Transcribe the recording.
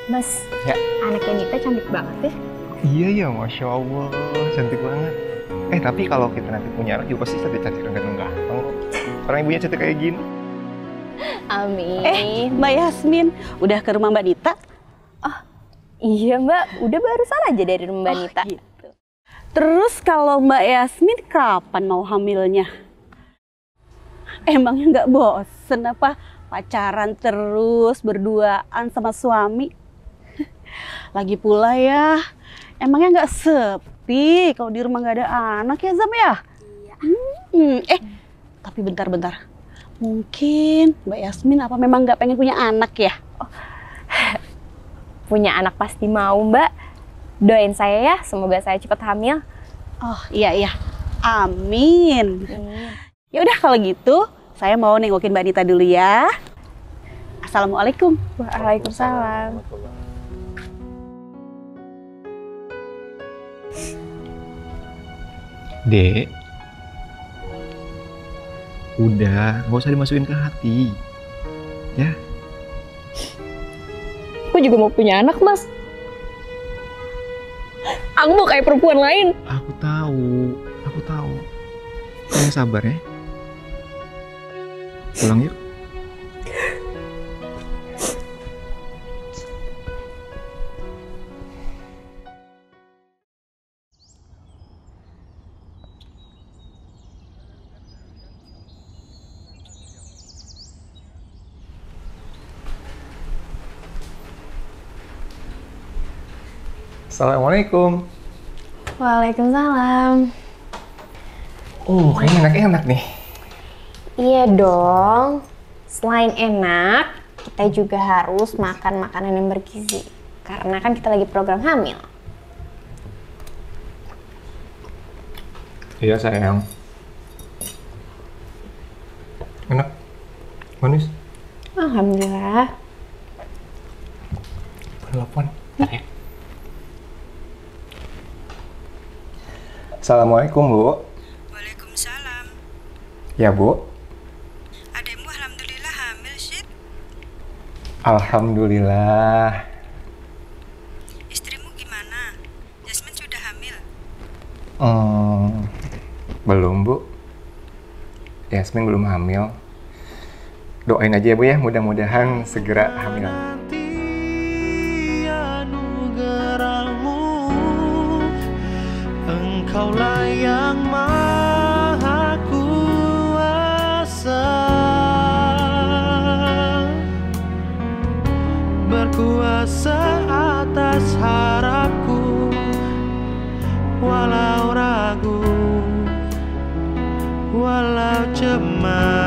Mas, Ya. anaknya Nita cantik banget ya. Iya ya, Masya Allah, cantik banget. Tapi kalau kita nanti punya anak juga pasti cantik-cantik dan ganteng-ganteng kok. Orang ibunya cantik kayak gini. Amin. Mbak Yasmin, udah ke rumah Mbak Nita? Iya Mbak, udah barusan aja dari rumah Mbak Nita. Gitu. Terus kalau Mbak Yasmin kapan mau hamilnya? Emangnya nggak bosen apa pacaran terus berduaan sama suami? Lagi pula ya, emangnya nggak sepi kalau di rumah nggak ada anak ya Zam ya? Iya. Tapi bentar-bentar. Mungkin Mbak Yasmin apa memang nggak pengen punya anak ya? Punya anak pasti mau Mbak. Doain saya ya, semoga saya cepat hamil. Oh iya. Amin. Ya udah kalau gitu, saya mau nengokin Mbak Nita dulu ya. Assalamualaikum. Waalaikumsalam. Dek, udah, nggak usah dimasukin ke hati. Ya, Aku juga mau punya anak, Mas. Aku mau kayak perempuan lain. aku tahu. Kamu sabar ya. Pulang yuk. Assalamualaikum. Waalaikumsalam. Kayaknya enak-enak nih. Iya dong. Selain enak, kita juga harus makan makanan yang bergizi. Karena kan kita lagi program hamil. Iya sayang. Enak. Manis. Alhamdulillah. Telepon. Ya. Assalamualaikum, Bu. Waalaikumsalam. Ya, Bu. Adekmu alhamdulillah hamil, Syed. Alhamdulillah. Istrimu gimana? Yasmin sudah hamil? Belum, Bu. Yasmin belum hamil. Doain aja ya, Bu ya. Mudah-mudahan segera hamil. Engkaulah yang maha kuasa, berkuasa atas harapku, walau ragu, walau cemas.